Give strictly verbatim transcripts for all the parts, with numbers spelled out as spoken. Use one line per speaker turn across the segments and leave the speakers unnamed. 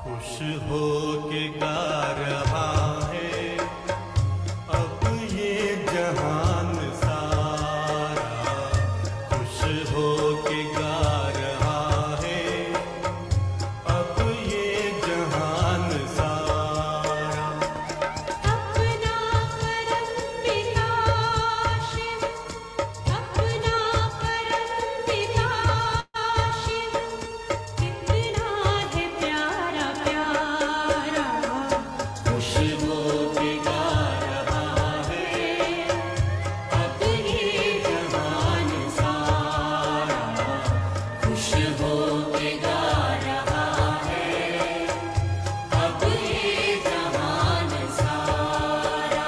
खुश हो के गा रहा है अब ये जहान सारा, खुश हो के गा रहा है अब ये जहान सारा।
अपना परम पिता शिव, अपना परम पिता शिव, कितना है प्यारा प्यारा,
खुश हो के गा रहा है अब ये जहान सारा, खुश हो के गा रहा है अब ये जहान सारा।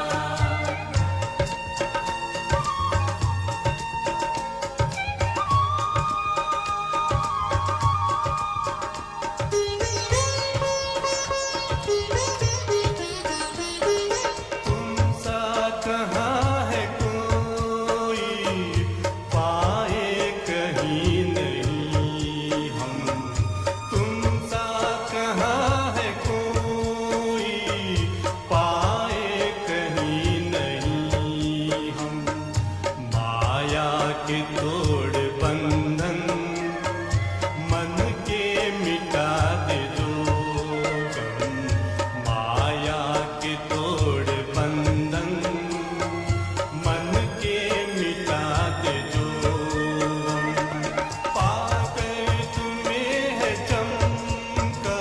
तुमसा कहाँ है कोई पाए कहीं नहीं हम, तुमसा कहाँ है कोई पाए कहीं नहीं हम। माया के तोड़ बंधन मन के मिटा दे दो गम, माया के तोड़ बंधन मन के मिटा दे दो गम। पाकर तुम्हें है चमका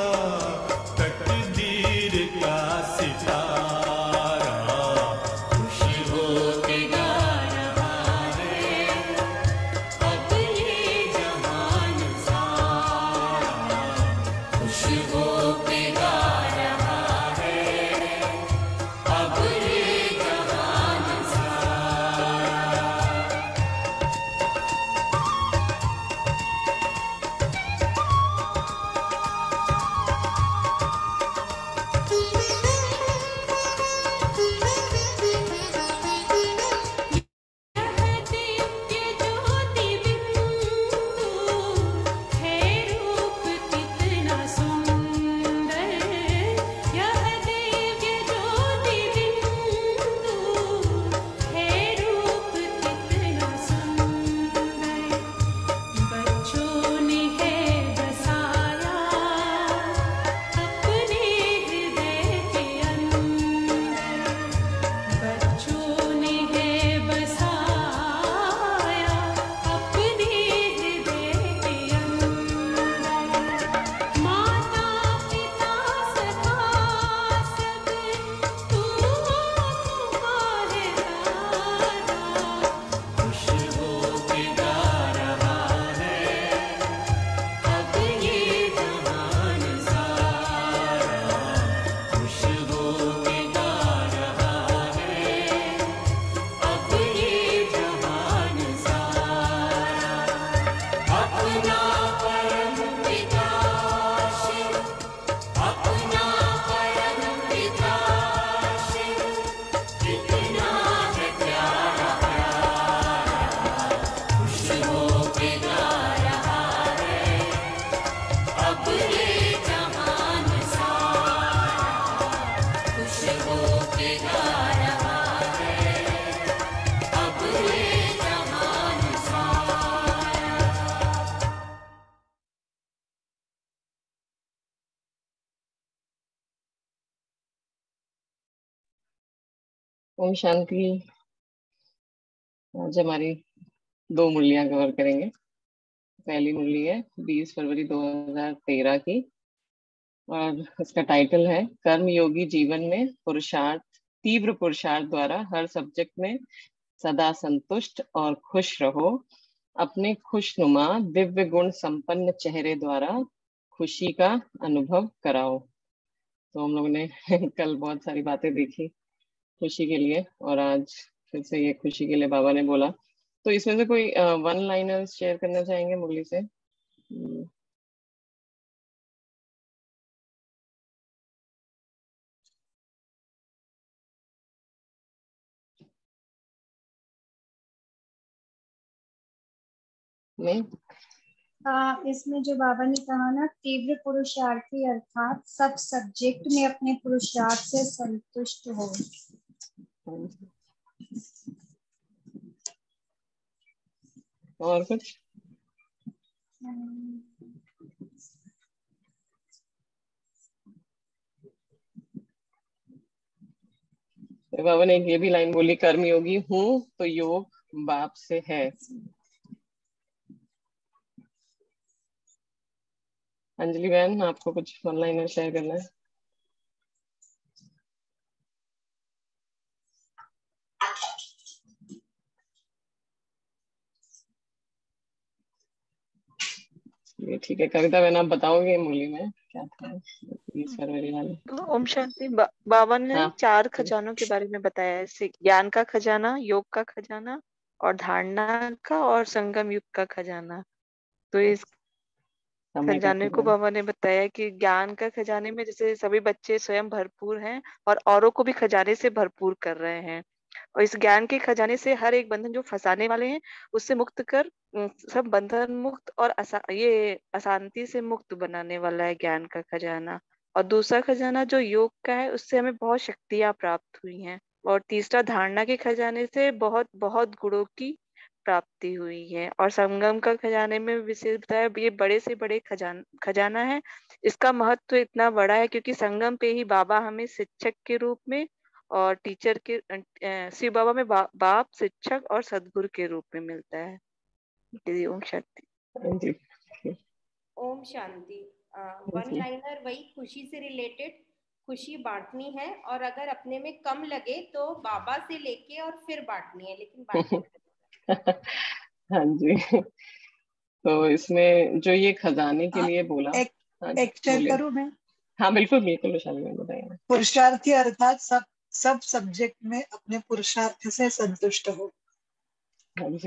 तकदीर का सितारा, खुश हो के गा रहा है अब ये जहान सारा, खुश हो के गा रहा है अब ये जहान सारा।
यह दिव्य ज्योति बिंदु है रूप कितना सुंदर, यह दिव्य ज्योति बिंदु है रूप कितना सुंदर, बच्चों ने है बसाया अपने हृदय के अंदर, बच्चों ने है बसाया अपने हृदय के अंदर, माता पिता सखा सब तू हमारे दादा,
खुश हो के गा रहा है अब ये जहान सारा, खुश हो के गा रहा है अब ये जहान सारा। अपना परम पिता शिव, अपना परम पिता शिव, कितना है प्यारा प्यारा, खुश हो के गा रहा है अब ये जहान सारा, खुश हो के गा रहा है अब ये जहान सारा।
ओम शांति। आज हमारी दो मुरलियां कवर करेंगे। पहली मुरली है बीस फरवरी दो हज़ार तेरह की और इसका टाइटल है कर्मयोगी जीवन में पुरुषार्थ, तीव्र पुरुषार्थ द्वारा हर सब्जेक्ट में सदा संतुष्ट और खुश रहो, अपने खुशनुमा दिव्य गुण संपन्न चेहरे द्वारा खुशी का अनुभव कराओ। तो हम लोगों ने कल बहुत सारी बातें देखी खुशी के लिए और आज फिर से ये खुशी के लिए बाबा ने बोला। तो इसमें से कोई वन लाइनर शेयर करना चाहेंगे मुरली से? हम्म, नहीं?
आ, इसमें जो बाबा ने कहा ना, तीव्र पुरुषार्थी अर्थात सब सब्जेक्ट में अपने पुरुषार्थ से संतुष्ट हो।
और कुछ? तो बाबा ने ये भी लाइन बोली, कर्मयोगी हूँ तो योग बाप से है। अंजलि बहन, आपको कुछ वन लाइनर शेयर करना है? ये ठीक है। कविता बहन, आप बताओगे मुरली में क्या था बीस फरवरी वाले?
ओम शांति। बा, बाबा ने
हाँ
चार खजानों के बारे में बताया है, ज्ञान का खजाना, योग का खजाना, और धारणा का, और संगम युग का खजाना। तो इस
समय का
खजाने को
खजाना।
बाबा ने बताया कि ज्ञान का खजाने में जैसे सभी बच्चे स्वयं भरपूर हैं और औरों को भी खजाने से भरपूर कर रहे हैं, और इस ज्ञान के खजाने से हर एक बंधन जो फंसाने वाले हैं उससे मुक्त कर अम, सब बंधन मुक्त और असा, ये अशांति से मुक्त बनाने वाला है ज्ञान का खजाना। और दूसरा खजाना जो योग का है, उससे हमें बहुत शक्तियां प्राप्त हुई हैं। और तीसरा धारणा के खजाने से बहुत बहुत गुणों की प्राप्ति हुई है। और संगम का खजाने में विशेष बताया, ये बड़े से बड़े खजान खजाना है। इसका महत्व इतना बड़ा है क्योंकि संगम पे ही बाबा हमें शिक्षक के रूप में और टीचर के अ, शिव बाबा में बा, बाप, शिक्षक और सदगुरु के रूप में मिलता है। दीदी ओम शांति।
जी,
ओम शांति। वन
जी।
लाइनर वही खुशी से रिलेटेड, खुशी बांटनी है और अगर अपने में कम लगे तो बाबा से लेके और फिर बांटनी है, लेकिन बांटनी
हाँ जी। तो इसमें जो ये खजाने के लिए बोला,
एक
हाँ
एक शेयर
बोलिए।
करूं मैं?
हाँ बिल्कुल बिल्कुल विशाली में बताइए।
पुरुषार्थी अर्थात सब सब सब्जेक्ट में अपने पुरुषार्थ से संतुष्ट हो।
हाँ जी।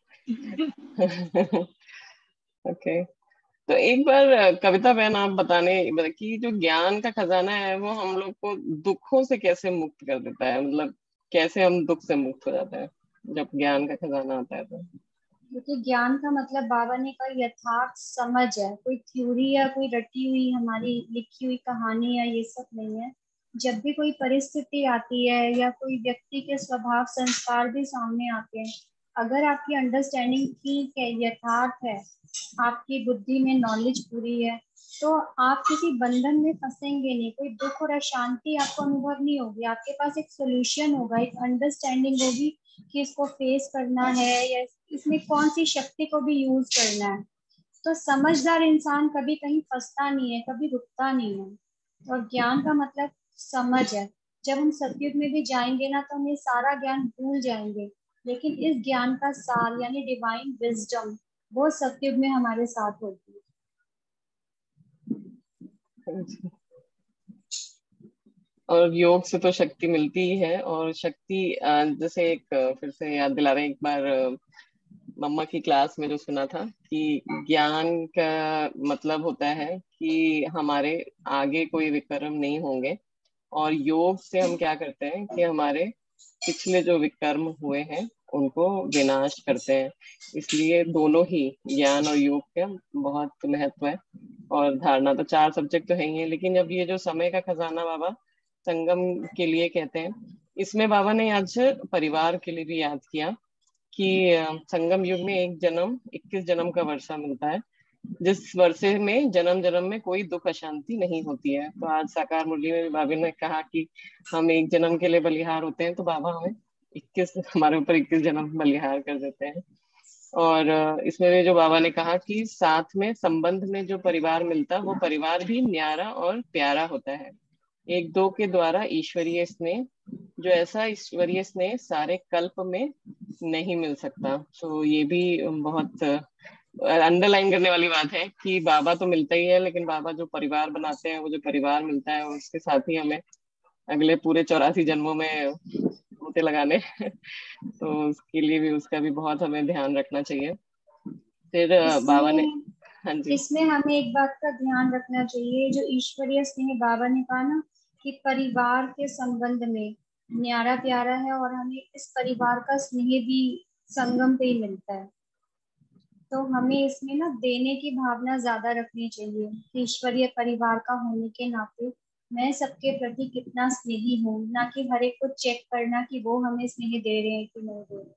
ओके। तो एक बार कविता बहन आप बताने कि जो ज्ञान का खजाना है वो हम लोग को दुखों से कैसे मुक्त कर देता है, मतलब कैसे हम दुख से मुक्त हो जाते हैं जब ज्ञान का खजाना आता है? तो
क्योंकि ज्ञान का मतलब बाबा ने कहा यथार्थ समझ है, कोई थ्योरी या कोई रटी हुई हमारी लिखी हुई कहानी या ये सब नहीं है। जब भी कोई परिस्थिति आती है या कोई व्यक्ति के स्वभाव संस्कार भी सामने आते हैं, अगर आपकी अंडरस्टैंडिंग ठीक है, यथार्थ है, आपकी बुद्धि में नॉलेज पूरी है, तो आप किसी बंधन में फंसेंगे नहीं, कोई दुख और अशांति आपको अनुभव नहीं होगी। आपके पास एक सोल्यूशन होगा, एक अंडरस्टैंडिंग होगी कि इसको फेस करना है या इसमें कौन सी शक्ति को भी यूज करना है। तो समझदार इंसान कभी कहीं फंसता नहीं है, कभी रुकता नहीं है। और ज्ञान का मतलब समझ है। जब हम सतयुग में भी जाएंगे ना, तो हम ये सारा ज्ञान भूल जाएंगे, लेकिन इस ज्ञान का सार यानी डिवाइन विजडम वो सतयुग में हमारे साथ होती है।
और योग से तो शक्ति मिलती ही है, और शक्ति अ, जैसे एक अ, फिर से याद दिला रहे हैं, एक बार अ, मम्मा की क्लास में जो सुना था कि ज्ञान का मतलब होता है कि हमारे आगे कोई विकर्म नहीं होंगे, और योग से हम क्या करते हैं कि हमारे पिछले जो विकर्म हुए हैं उनको विनाश करते हैं। इसलिए दोनों ही ज्ञान और योग का बहुत महत्व है। और धारणा तो चार सब्जेक्ट तो है ही है, लेकिन जब ये जो समय का खजाना बाबा संगम के लिए कहते हैं, इसमें बाबा ने आज परिवार के लिए भी याद किया कि अ, संगम युग में एक जन्म इक्कीस जन्म का वर्षा मिलता है, जिस वर्षे में जन्म जन्म में कोई दुख अशांति नहीं होती है। तो आज साकार मुरली में भी बाबा ने कहा कि हम एक जन्म के लिए बलिहार होते हैं, तो बाबा हमें इक्कीस हमारे ऊपर इक्कीस जन्म बलिहार कर देते हैं। और अ, इसमें भी जो बाबा ने कहा कि साथ में संबंध में जो परिवार मिलता है वो परिवार भी न्यारा और प्यारा होता है। एक दो के द्वारा ईश्वरीय स्नेह, जो ऐसा ईश्वरीय स्नेह सारे कल्प में नहीं मिल सकता। तो ये भी बहुत अंडरलाइन करने वाली बात है कि बाबा तो मिलता ही है, लेकिन बाबा जो परिवार बनाते हैं, वो जो परिवार मिलता है उसके साथ ही हमें अगले पूरे चौरासी जन्मों में गोते लगाने तो उसके लिए भी उसका भी बहुत हमें ध्यान रखना चाहिए। फिर अ, बाबा ने,
इसमें
हाँ जी,
इसमें हमें एक बात का ध्यान रखना चाहिए, जो ईश्वरीय स्नेह बाबा ने कहा ना कि परिवार के संबंध में न्यारा प्यारा है, और हमें इस परिवार का स्नेह भी संगम पे ही मिलता है। तो हमें इसमें ना देने की भावना ज्यादा रखनी चाहिए कि ईश्वरीय परिवार का होने के नाते मैं सबके प्रति कितना स्नेही हूँ, ना कि हर एक को चेक करना कि वो हमें स्नेह दे रहे हैं कि नहीं दे रहे।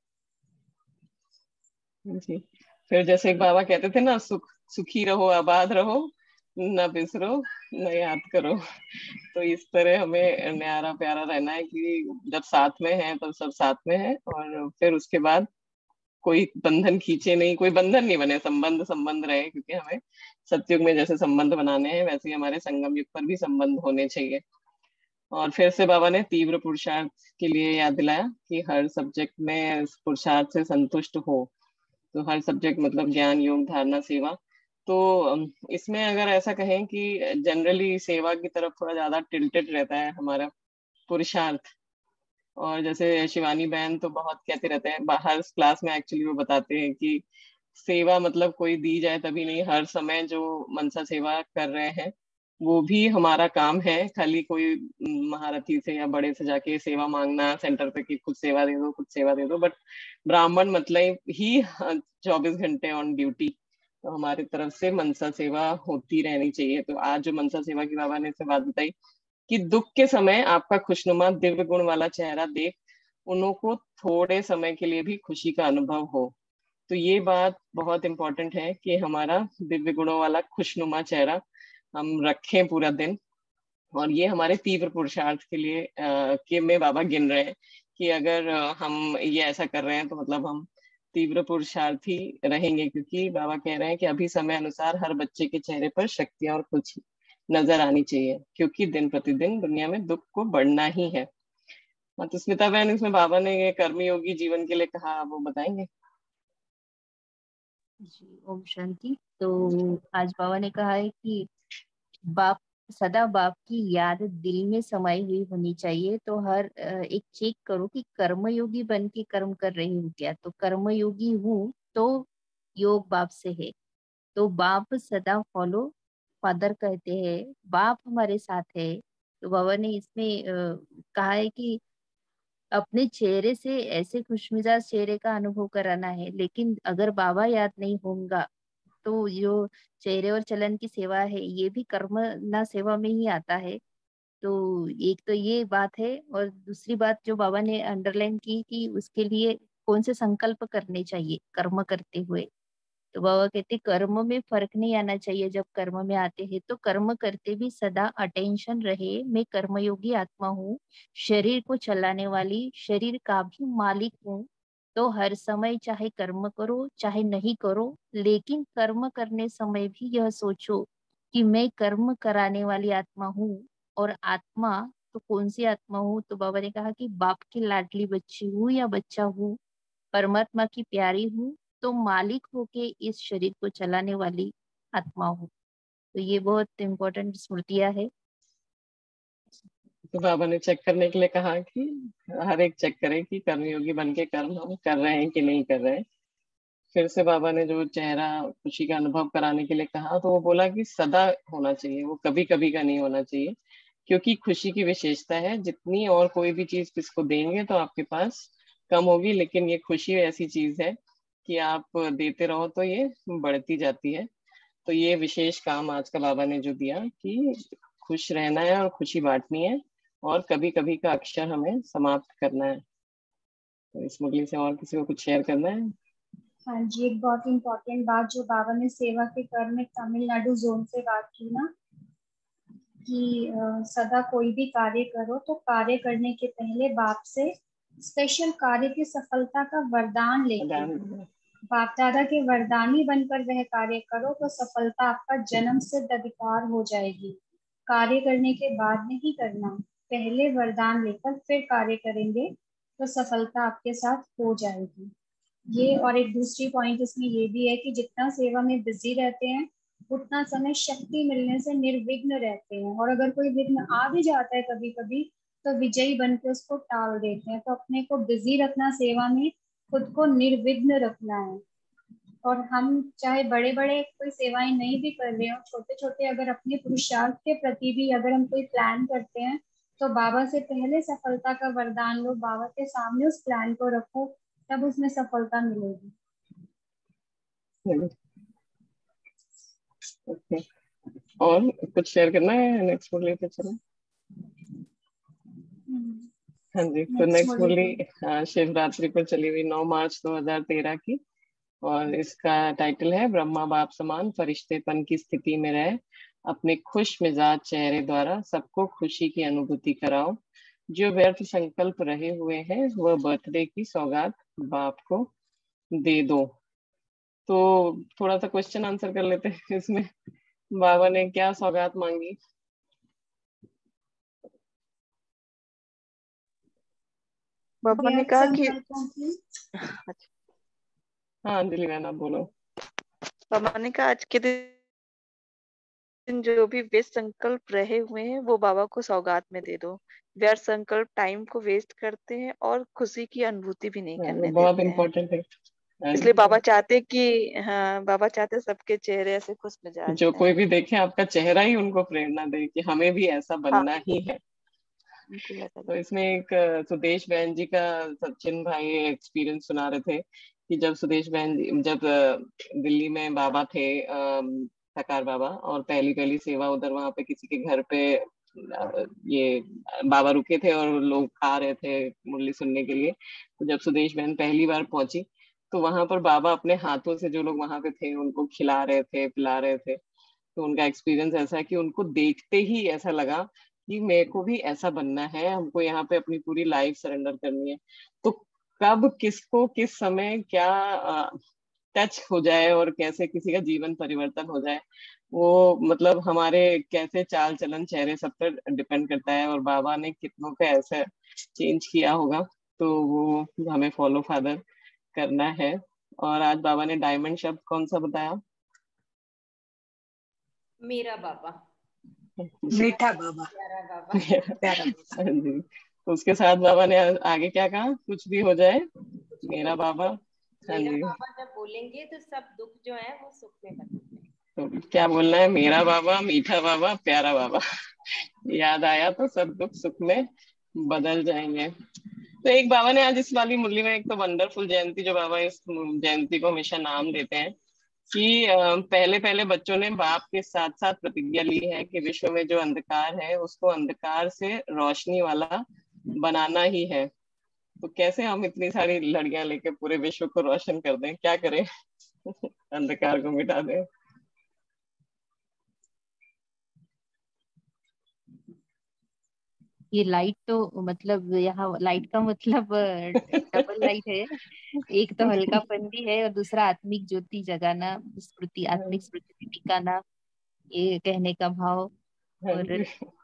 जी। फिर जैसे एक बाबा कहते थे ना, सुख सुखी रहो आबाद रहो, न बिसरो न याद करो। तो इस तरह हमें न्यारा प्यारा रहना है कि जब साथ में है तब सब साथ में है, और फिर उसके बाद कोई बंधन खींचे नहीं, कोई बंधन नहीं बने, संबंध संबंध रहे, क्योंकि हमें सतयुग में जैसे संबंध बनाने हैं वैसे ही हमारे संगम युग पर भी संबंध होने चाहिए। और फिर से बाबा ने तीव्र पुरुषार्थ के लिए याद दिलाया कि हर सब्जेक्ट में इस पुरुषार्थ से संतुष्ट हो। तो हर सब्जेक्ट मतलब ज्ञान, योग, धारणा, सेवा। तो अम, इसमें अगर ऐसा कहें कि जनरली सेवा की तरफ थोड़ा ज्यादा टिल्टेड रहता है हमारा पुरुषार्थ। और जैसे शिवानी बहन तो बहुत कहते रहते हैं, बाहर क्लास में एक्चुअली वो बताते हैं कि सेवा मतलब कोई दी जाए तभी नहीं, हर समय जो मनसा सेवा कर रहे हैं वो भी हमारा काम है। खाली कोई महारथी से या बड़े से जाके सेवा मांगना सेंटर पे कि कुछ सेवा दे दो कुछ सेवा दे दो, बट ब्राह्मण मतलब ही चौबीस घंटे ऑन ड्यूटी। तो हमारी तरफ से मनसा सेवा होती रहनी चाहिए। तो आज जो मनसा सेवा की बाबा ने से बात बताई कि दुख के समय आपका खुशनुमा दिव्य गुण वाला चेहरा देख उन्हों को थोड़े समय के लिए भी खुशी का अनुभव हो। तो ये बात बहुत इंपॉर्टेंट है कि हमारा दिव्य गुणों वाला खुशनुमा चेहरा हम रखें पूरा दिन। और ये हमारे तीव्र पुरुषार्थ के लिए आ, के में बाबा गिन रहे हैं कि अगर आ, हम ये ऐसा कर रहे हैं तो मतलब हम तीव्र पुरुषार्थी रहेंगे, क्योंकि बाबा कह रहे हैं कि अभी समय अनुसार हर बच्चे के चेहरे पर शक्तियां और खुशी नजर आनी चाहिए, क्योंकि दिन प्रतिदिन दुनिया में दुख को बढ़ना ही है। हाँ, तो स्मिता बहन, इसमें बाबा ने ये कर्मयोगी जीवन के लिए कहा, वो बताएंगे?
जी, ओम शांति। तो आज बाबा ने कहा है कि बाप सदा बाप की याद दिल में समाई हुई होनी चाहिए। तो हर अ, एक चेक करो कि कर्मयोगी बन के कर्म कर रही हूँ क्या। तो कर्मयोगी हूँ तो योग बाप से है। तो बाप सदा फॉलो फादर कहते हैं, बाप हमारे साथ है। तो बाबा ने इसमें अ, कहा है कि अपने चेहरे से ऐसे खुशमिजाज चेहरे का अनुभव कराना है। लेकिन अगर बाबा याद नहीं होगा तो जो चेहरे और चलन की सेवा है ये भी कर्म ना सेवा में ही आता है। तो एक तो ये बात है, और दूसरी बात जो बाबा ने अंडरलाइन की कि उसके लिए कौन से संकल्प करने चाहिए कर्म करते हुए। तो बाबा कहते कर्म में फर्क नहीं आना चाहिए। जब कर्म में आते हैं तो कर्म करते भी सदा अटेंशन रहे, मैं कर्मयोगी आत्मा हूँ, शरीर को चलाने वाली, शरीर का भी मालिक हूँ। तो हर समय चाहे कर्म करो चाहे नहीं करो, लेकिन कर्म करने समय भी यह सोचो कि मैं कर्म कराने वाली आत्मा हूँ। और आत्मा तो कौन सी आत्मा हूँ। तो बाबा ने कहा कि बाप की लाडली बच्ची हूँ या बच्चा हूँ, परमात्मा की प्यारी हूँ, तो मालिक होके इस शरीर को चलाने वाली आत्मा हूँ। तो ये बहुत इम्पोर्टेंट स्मृतियां है।
तो बाबा ने चेक करने के लिए कहा कि हर एक चेक करे कि कर्मयोगी बन के कर्म हम कर रहे हैं कि नहीं कर रहे हैं। फिर से बाबा ने जो चेहरा खुशी का अनुभव कराने के लिए कहा, तो वो बोला कि सदा होना चाहिए, वो कभी कभी का नहीं होना चाहिए। क्योंकि खुशी की विशेषता है, जितनी और कोई भी चीज किसको देंगे तो आपके पास कम होगी, लेकिन ये खुशी ऐसी चीज है कि आप देते रहो तो ये बढ़ती जाती है। तो ये विशेष काम आज का बाबा ने जो दिया कि खुश रहना है और खुशी बांटनी है, और कभी कभी का अक्षर हमें समाप्त करना है। तो इस मुरली से और किसी को कुछ शेयर करना है?
हाँ जी, एक बहुत इम्पोर्टेंट बात जो बाबा ने सेवा के कर में तमिलनाडु जोन से बात की ना, कि अ, सदा कोई भी कार्य करो तो कार्य करने के पहले बाप से स्पेशल कार्य की सफलता का वरदान लेके,
अदान-
बाप दादा के वरदानी बनकर वह कार्य करो तो सफलता आपका जन्म सिद्ध अधिकार हो जाएगी। कार्य करने के बाद नहीं करना, पहले वरदान लेकर फिर कार्य करेंगे तो सफलता आपके साथ हो जाएगी। ये और एक दूसरी पॉइंट इसमें ये भी है कि जितना सेवा में बिजी रहते हैं उतना समय शक्ति मिलने से निर्विघ्न रहते हैं, और अगर कोई विघ्न आ भी जाता है कभी कभी तो विजयी बन के उसको टाल देते हैं। तो अपने को बिजी रखना, सेवा में खुद को निर्विघ्न रखना है। और हम चाहे बड़े बड़े कोई सेवाएं नहीं भी कर रहे हो, छोटे छोटे अगर अपने पुरुषार्थ के प्रति भी अगर हम कोई प्लान करते हैं तो बाबा से पहले सफलता का वरदान लो, बाबा के सामने उस प्लान को रखो, तब उसमें सफलता मिलेगी।
ओके, और कुछ शेयर करना है? नेक्स्ट मुरली पे चलो। हाँ जी, तो
नेक्स्ट
नेक्स्ट
मुरली
मुरली हाँ, शिवरात्रि पर चली हुई नौ मार्च दो हज़ार तेरह की, और इसका टाइटल है ब्रह्मा बाप समान फरिश्तेपन की स्थिति में रहे, अपने खुश मिजाज चेहरे द्वारा सबको खुशी की अनुभूति कराओ, जो व्यर्थ संकल्प रहे हुए हैं वह बर्थडे की सौगात बाप को दे दो। तो थोड़ा सा क्वेश्चन आंसर कर लेते हैं इसमें। बाबा ने क्या सौगात मांगी?
बाबा ने
व्यर्थ
कहा कि
संकल्पों की
अच्छा,
हाँ अंजलि मैम आप बोलो।
बाबा ने कहा आज के दिन जो भी व्यस्त संकल्प रहे हुए हैं वो बाबा को सौगात में दे दो। व्यर्थ संकल्प टाइम को वेस्ट करते हैं और खुशी की अनुभूति भी नहीं
हाँ, ये
करने
बहुत
देते हैं।
इम्पोर्टेंट है। हाँ
इसलिए
जी,
बाबा चाहते कि हाँ, बाबा चाहते सबके चेहरे ऐसे खुश मिजाज
जो कोई
रहें।
भी देखे आपका चेहरा ही उनको प्रेरणा दे कि हमें भी ऐसा
हाँ,
बनना ही है।
बिल्कुल ऐसा
तो इसमें एक अ, सुदेश बहन जी का सचिन भाई एक्सपीरियंस सुना रहे थे कि जब सुदेश बहन जी जब अ, दिल्ली में बाबा थे, अम, थकार बाबा, और पहली पहली सेवा उधर वहां पे किसी के घर पे अ, ये बाबा रुके थे और लोग खा रहे थे मुरली सुनने के लिए। तो जब सुदेश बहन पहली बार पहुंची तो वहां पर बाबा अपने हाथों से जो लोग वहां पे थे उनको खिला रहे थे, पिला रहे थे। तो उनका एक्सपीरियंस ऐसा है कि उनको देखते ही ऐसा लगा कि मेरे को भी ऐसा बनना है, हमको यहाँ पे अपनी पूरी लाइफ सरेंडर करनी है। तो कब किसको किस समय क्या टच हो जाए और कैसे किसी का जीवन परिवर्तन हो जाए, वो मतलब हमारे कैसे चाल चलन चेहरे सब पर डिपेंड करता है, और बाबा ने कितनों का ऐसा चेंज किया होगा। तो वो हमें फॉलो फादर करना है। और आज बाबा ने डायमंड शब्द कौन सा बताया?
मेरा बाबा,
मीठा बाबा,
प्यारा बाबा।
प्यारा बाबा।
हाँ जी, तो उसके साथ बाबा ने आगे क्या कहा? कुछ भी हो जाए
कुछ भी हो
मेरा बाबा। हाँ
मेरा
जी,
बाबा जब बोलेंगे तो सब दुख जो है वो सुख में बदलते हैं।
तो क्या बोलना है? मेरा बाबा, मीठा बाबा, प्यारा बाबा। याद आया तो सब दुख सुख में बदल जाएंगे। तो एक बाबा ने आज इस वाली मुरली में, एक तो वंडरफुल जयंती जो बाबा इस जयंती को हमेशा नाम देते हैं कि अ, पहले पहले बच्चों ने बाप के साथ साथ प्रतिज्ञा ली है कि विश्व में जो अंधकार है उसको अंधकार से रोशनी वाला बनाना ही है। तो कैसे हम इतनी सारी लड़ियां लेके पूरे विश्व को रोशन कर दें? क्या करें? अंधकार को मिटा दें।
ये लाइट तो मतलब यहाँ लाइट का मतलब डबल लाइट है। एक तो हल्कापन भी है और दूसरा आत्मिक ज्योति जगाना, स्मृति आत्मिक स्मृति टिकाना, ये कहने का भाव।
हाँ
और
जी।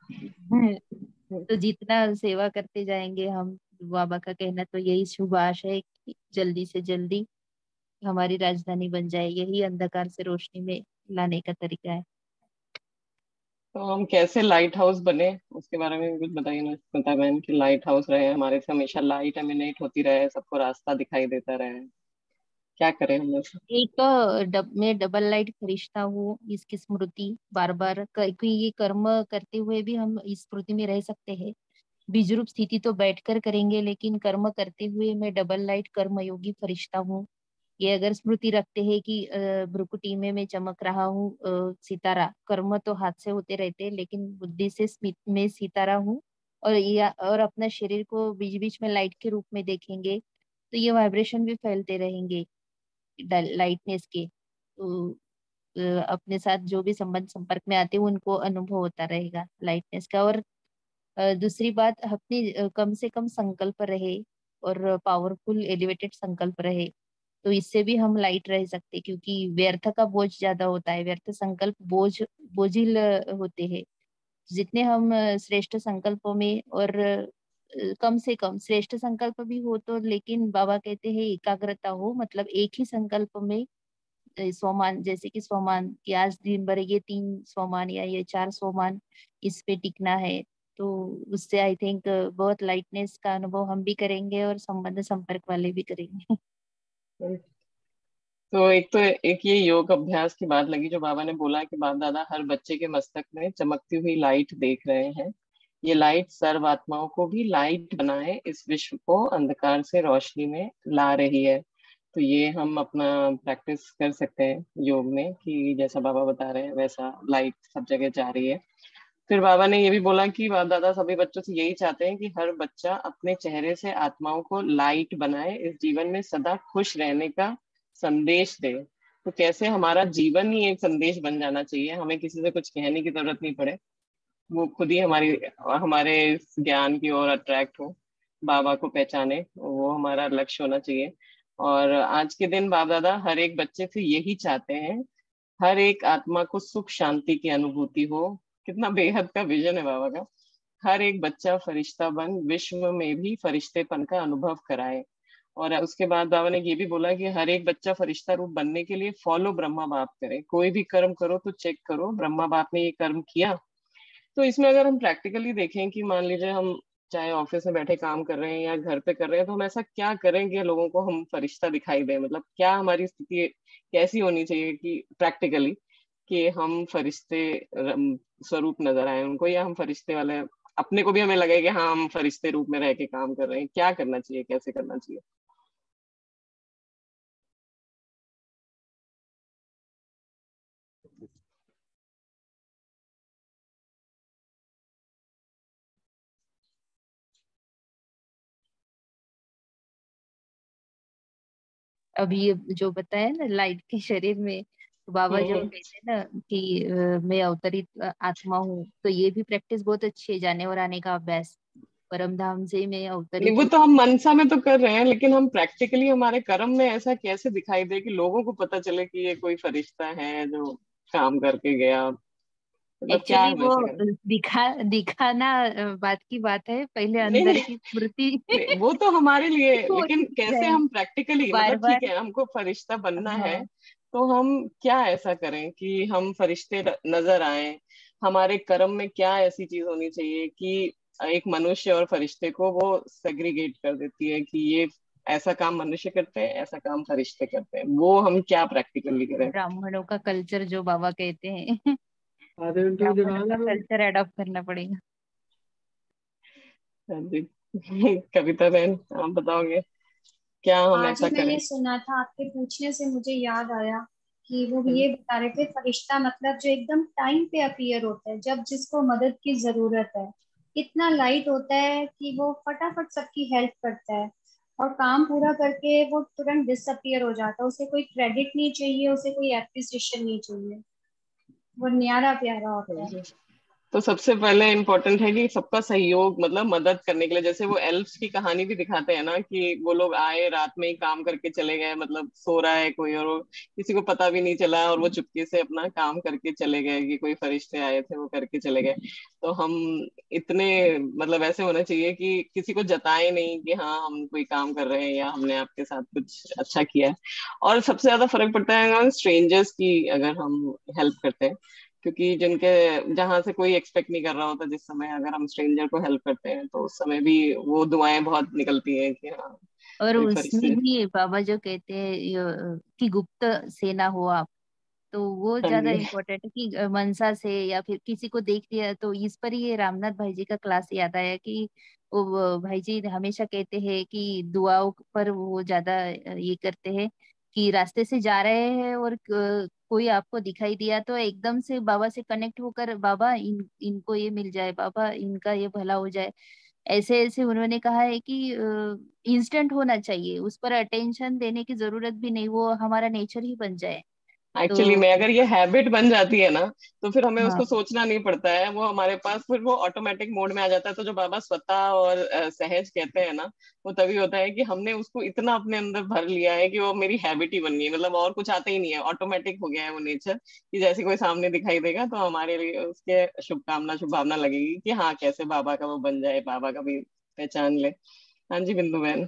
तो जितना सेवा करते जाएंगे हम, बाबा का कहना तो यही शुभ आशा है कि जल्दी से जल्दी हमारी राजधानी बन जाए। यही अंधकार से रोशनी में लाने का तरीका है।
तो हम कैसे लाइट हाउस बने, उसके बारे में भी कुछ बताइए ना स्मिता बहन, कि लाइट हाउस रहे हमारे से, हमेशा लाइट एमिनेट होती रहे, सबको रास्ता दिखाई देता रहे। क्या करें हम लोग?
एक तो डब, मैं डबल लाइट फरिश्ता हूँ, इसकी स्मृति बार बार, क्योंकि ये कर्म करते हुए भी हम इस स्मृति में रह सकते हैं। बीज रूप स्थिति तो बैठकर करेंगे, लेकिन कर्म करते हुए मैं डबल लाइट कर्म योगी फरिश्ता हूँ। ये अगर स्मृति रखते हैं कि अ, भ्रुकुटी में मैं चमक रहा हूँ अ, सितारा, कर्म तो हाथ से होते रहते हैं लेकिन बुद्धि से स्मित में सितारा हूँ। और या और अपना शरीर को बीच बीच में लाइट के रूप में देखेंगे तो ये वाइब्रेशन भी फैलते रहेंगे लाइटनेस के। तो अ, अपने साथ जो भी संबंध संपर्क में आते हैं उनको अनुभव होता रहेगा लाइटनेस का। और अ, दूसरी बात, अपने अ, कम से कम संकल्प रहे और पावरफुल एलिवेटेड संकल्प रहे तो इससे भी हम लाइट रह सकते, क्योंकि व्यर्थ का बोझ ज्यादा होता है। व्यर्थ संकल्प बोझ बोझिल अ, होते हैं। जितने हम अ, श्रेष्ठ संकल्पों में और अ, कम से कम श्रेष्ठ संकल्प भी हो तो, लेकिन बाबा कहते हैं एकाग्रता हो, मतलब एक ही संकल्प में अ, सोमान, जैसे कि सोमान कि आज दिन भर ये तीन सोमान या ये चार सोमान इस पे टिकना है। तो उससे आई थिंक बहुत लाइटनेस का अनुभव हम भी करेंगे और संबंध संपर्क वाले भी करेंगे।
तो एक तो एक ये योग अभ्यास की बात लगी जो बाबा ने बोला कि बाप दादा हर बच्चे के मस्तक में चमकती हुई लाइट देख रहे हैं। ये लाइट सर्व आत्माओं को भी लाइट बनाए, इस विश्व को अंधकार से रोशनी में ला रही है। तो ये हम अपना प्रैक्टिस कर सकते हैं योग में, कि जैसा बाबा बता रहे हैं वैसा लाइट सब जगह जा रही है। फिर बाबा ने ये भी बोला कि बाप दादा सभी बच्चों से यही चाहते हैं कि हर बच्चा अपने चेहरे से आत्माओं को लाइट बनाए, इस जीवन में सदा खुश रहने का संदेश दे। तो कैसे हमारा जीवन ही एक संदेश बन जाना चाहिए, हमें किसी से कुछ कहने की जरूरत नहीं पड़े, वो खुद ही हमारी हमारे इस ज्ञान की ओर अट्रैक्ट हो, बाबा को पहचाने, वो हमारा लक्ष्य होना चाहिए। और आज के दिन बाप दादा हर एक बच्चे से यही चाहते हैं, हर एक आत्मा को सुख शांति की अनुभूति हो। कितना बेहद का विजन है बाबा का। हर एक बच्चा फरिश्ता बन विश्व में भी फरिश्तेपन का अनुभव कराए। और उसके बाद बाबा ने ये भी बोला कि हर एक बच्चा फरिश्ता रूप बनने के लिए फॉलो ब्रह्मा बाप करे, कोई भी कर्म करो तो चेक करो ब्रह्मा बाप ने ये कर्म किया। तो इसमें अगर हम प्रैक्टिकली देखें कि मान लीजिए हम चाहे ऑफिस में बैठे काम कर रहे हैं या घर पे कर रहे हैं, तो हम ऐसा क्या करेंगे लोगों को हम फरिश्ता दिखाई दें, मतलब क्या हमारी स्थिति कैसी होनी चाहिए कि प्रैक्टिकली कि हम फरिश्ते रम- स्वरूप नजर आए उनको, या हम फरिश्ते वाले अपने को भी हमें लगे कि हाँ हम फरिश्ते रूप में रह के काम कर रहे हैं। क्या करना चाहिए, कैसे करना चाहिए?
अभी ये जो बताया ना लाइट के शरीर में, तो बाबा जो
हम्म
कहते हैं ना कि अ, मैं अवतरित अ, आत्मा हूँ, तो ये भी प्रैक्टिस बहुत अच्छी है, जाने और आने का अभ्यास। परम धाम से मैं
नहीं,
अवतरित
वो
हूँ।
तो हम मनसा में तो कर रहे हैं, लेकिन हम प्रैक्टिकली हमारे कर्म में ऐसा कैसे दिखाई दे कि लोगों को पता चले कि ये कोई फरिश्ता है जो काम करके गया, मतलब क्या
एक्चुअली
हम
वो
ऐसे करें?
दिखा दिखाना अ, बात की बात है, पहले
नहीं
अंदर
नहीं
की स्मृति
नहीं, वो तो हमारे लिए,
वो
लेकिन
दिख
कैसे
जाए
हम प्रैक्टिकली,
बार
मतलब
बार।
ठीक है हमको फरिश्ता बनना है,
हाँ,
तो हम क्या ऐसा करें कि हम फरिश्ते र- नजर आए? हमारे कर्म में क्या ऐसी चीज होनी चाहिए कि एक मनुष्य और फरिश्ते को वो सेग्रीगेट कर देती है कि ये ऐसा काम मनुष्य करते हैं, ऐसा काम फरिश्ते करते हैं? वो हम क्या प्रैक्टिकली करें?
ब्राह्मणों का कल्चर जो बाबा कहते हैं
अरे तो
ब्राह्मणों का
जवाब है।
कल्चर अडॉप्ट करना पड़ेगा।
हाँ जी। कविता बहन आप बताओगे क्या हम
आज ही
ऐसा
मैंने
करें?
सुना था, आपके पूछने से मुझे याद आया कि वो
हाँ
ये
जी।
बता रहे थे फरिश्ता मतलब जो एकदम टाइम पे अपीयर होता है, जब जिसको मदद की जरूरत है। इतना लाइट होता है कि वो फटाफट सबकी हेल्प करता है, और काम पूरा करके वो तुरंत डिसअपियर हो जाता है। उसे कोई क्रेडिट नहीं चाहिए, उसे कोई एप्रिसिएशन नहीं चाहिए। वो न्यारा प्यारा होता
हाँ
है।
जी। तो सबसे पहले इम्पोर्टेंट है कि सबका सहयोग, मतलब मदद करने के लिए, जैसे वो एल्फ्स की कहानी भी दिखाते हैं ना कि वो लोग आए रात में ही काम करके चले गए, मतलब सो रहा है कोई और वो किसी को पता भी नहीं चला, और वो चुपके से अपना काम करके चले गए कि कोई फरिश्ते आए थे वो करके चले गए। तो हम इतने, मतलब ऐसे होना चाहिए कि किसी को जताए नहीं कि हाँ हम कोई काम कर रहे हैं या हमने आपके साथ कुछ अच्छा किया है। और सबसे ज्यादा फर्क पड़ता है स्ट्रेंजर्स की अगर हम हेल्प करते हैं, क्योंकि जिनके जहां से कोई एक्सपेक्ट नहीं कर रहा होता, जिस समय अगर हम स्ट्रेंजर को हेल्प करते हैं तो उस समय भी वो दुआएं बहुत निकलती हैं कि हाँ
और
कोई
उसमें
फरिश्ते।
भी बाबा जो कहते हैं ये, कि गुप्त सेना हो आप, तो वो
हाँ
ज्यादा
जी।
इम्पोर्टेंट है कि अ, मनसा से या फिर किसी को देख लिया, तो इस पर ये रामनाथ भाई जी का क्लास याद आया कि वो वो भाई जी हमेशा कहते हैं कि दुआओं पर वो ज्यादा अ, ये करते हैं कि रास्ते से जा रहे हैं और क- कोई आपको दिखाई दिया तो एकदम से बाबा से कनेक्ट होकर, बाबा इन इनको ये मिल जाए, बाबा इनका ये भला हो जाए। ऐसे ऐसे उन्होंने कहा है कि इंस्टेंट होना चाहिए, उस पर अटेंशन देने की जरूरत भी नहीं, वो हमारा नेचर ही बन जाए।
एक्चुअली
तो
में अगर ये हैबिट बन जाती है ना, तो फिर हमें
हाँ,
उसको सोचना नहीं पड़ता है, वो हमारे पास फिर वो ऑटोमेटिक मोड में आ जाता है। तो जो बाबा स्वतः और अ, सहज कहते हैं ना, वो तभी होता है कि हमने उसको इतना अपने अंदर भर लिया है कि वो मेरी हैबिट ही बन गई है, मतलब और कुछ आता ही नहीं है, ऑटोमेटिक हो गया है वो नेचर कि जैसे कोई सामने दिखाई देगा तो हमारे लिए उसके शुभकामना शुभभावना लगेगी कि हाँ कैसे बाबा का वो बन जाए, बाबा का भी पहचान ले। हाँ जी बिंदु बहन।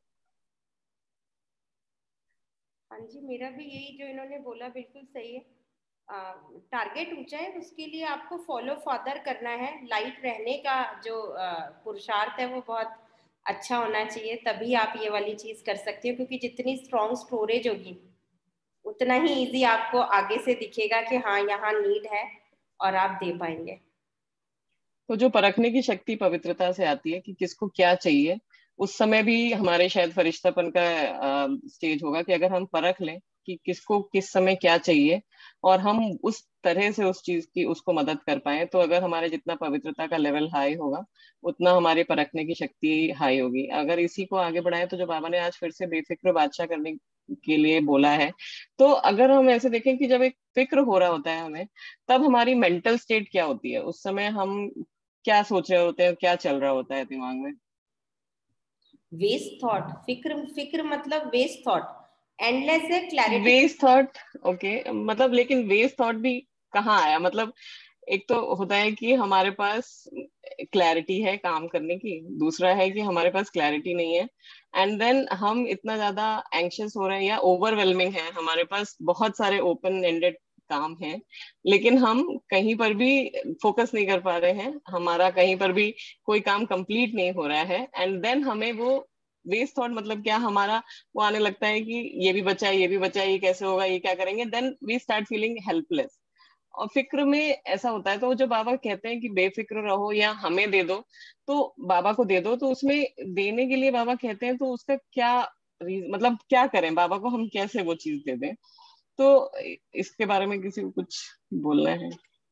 हाँ जी, मेरा भी यही जो इन्होंने बोला बिल्कुल सही है। टारगेट ऊंचा है, उसके लिए आपको फॉलो फादर करना है। लाइट रहने का जो आ, पुरुषार्थ है वो बहुत अच्छा होना चाहिए, तभी आप ये वाली चीज कर सकते हो। क्योंकि जितनी स्ट्रॉन्ग स्टोरेज होगी उतना ही इजी आपको आगे से दिखेगा कि हाँ यहाँ नीड है, और आप दे पाएंगे।
तो जो परखने की शक्ति पवित्रता से आती है कि किसको क्या चाहिए, उस समय भी हमारे शायद फरिश्तापन का स्टेज होगा कि अगर हम परख लें कि किसको किस समय क्या चाहिए और हम उस तरह से उस चीज की उसको मदद कर पाए, तो अगर हमारे जितना पवित्रता का लेवल हाई होगा उतना हमारे परखने की शक्ति हाई होगी। अगर इसी को आगे बढ़ाएं तो जो बाबा ने आज फिर से बेफिक्र बादशाह करने के लिए बोला है, तो अगर हम ऐसे देखें कि जब एक फिक्र हो रहा होता है हमें, तब हमारी मेंटल स्टेट क्या होती है, उस समय हम क्या सोच रहे होते हैं, क्या चल रहा होता है दिमाग में?
वेस्ट थॉट, फिक्र फिक्र मतलब वेस्ट थॉट, एंडलेस है, क्लैरिटी।
वेस्ट थॉट, ओके, मतलब लेकिन वेस्ट थॉट भी कहाँ आया? मतलब एक तो होता है कि हमारे पास क्लैरिटी है काम करने की, दूसरा है कि हमारे पास क्लैरिटी नहीं है, एंड देन हम इतना ज्यादा एंग्शियस हो रहे हैं या ओवरवेलमिंग है, हमारे पास बहुत सारे ओपन एंडेड काम है, लेकिन हम कहीं पर भी फोकस नहीं कर पा रहे हैं, हमारा कहीं पर भी कोई काम कंप्लीट नहीं हो रहा है, एंड देन हमें वो वेस्ट थॉट, मतलब क्या, हमारा वो आने लगता है कि ये भी बचा है, ये भी बचा है, ये कैसे होगा, ये क्या करेंगे, then we start feeling helpless. और फिक्र में ऐसा होता है, तो जो बाबा कहते हैं कि बेफिक्र रहो या हमें दे दो, तो बाबा को दे दो, तो उसमें देने के लिए बाबा कहते हैं तो उसका क्या रीज- मतलब क्या करें, बाबा को हम कैसे वो चीज दे दें? तो इसके बारे में किसी को कुछ बोलना है?